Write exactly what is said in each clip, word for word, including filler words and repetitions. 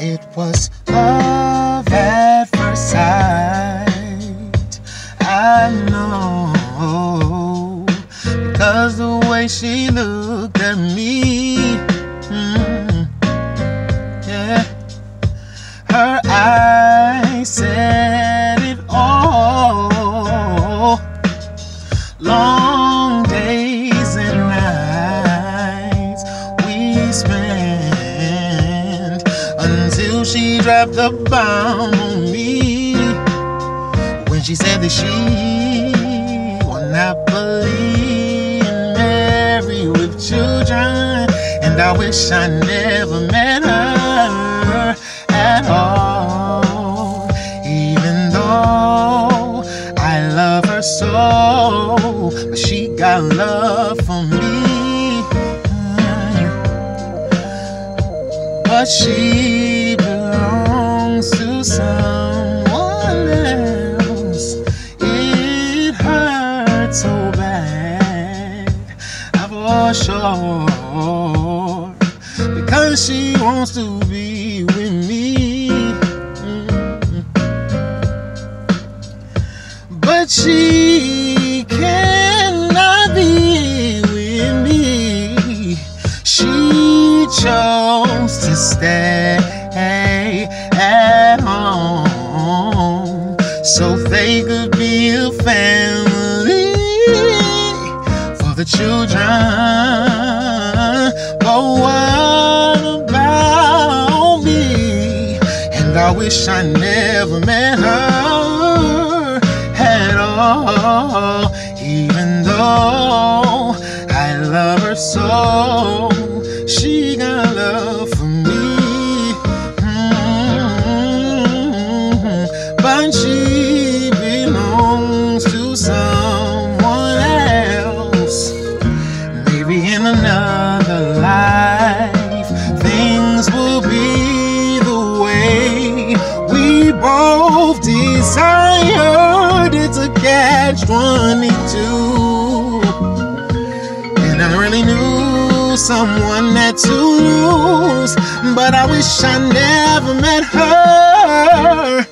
It was love at first sight. I know, because the way she looked at me, mm, yeah, her eyes said it all. Long days and nights we spent until she dropped the bomb on me, when she said that she would not believe in married with children. And I wish I never met her at all, even though I love her so. But she got love for me, but she belongs to someone else. It hurts so bad, for sure, because she wants to be with me, mm-hmm. But she cannot be with me. She chose to stay at home so they could be a family for the children. But what about me? And I wish I never met her at all, even though I love her so. She got love for me, mm-hmm. But she belongs to someone else. Maybe in another life things will be the way we both desired. It's a catch twenty-two, and I really knew someone that to lose, but I wish I never met her.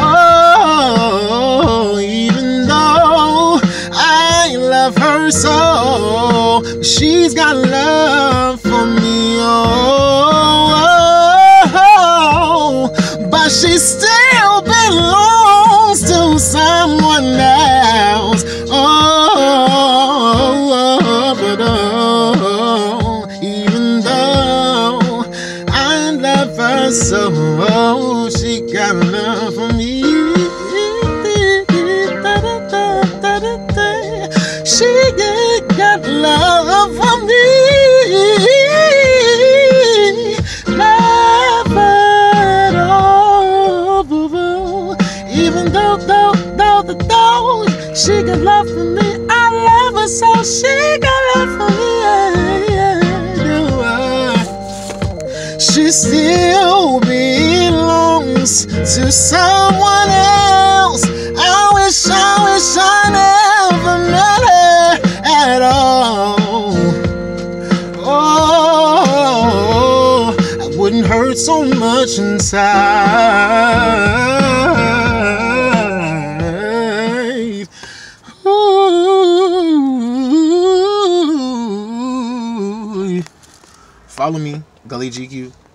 Oh, even though I love her so, she's got love for me. Oh, but she still belongs to someone else. Oh, but oh, even though I love her so, she got love for me. She got love for me. Love at all. Even though, though, though, though, she got love for me. I love her so, she got love for me. She still belongs to someone else. I wish, I wish I never met her at all. Oh, I wouldn't hurt so much inside. Ooh. Follow me, Gully G Q.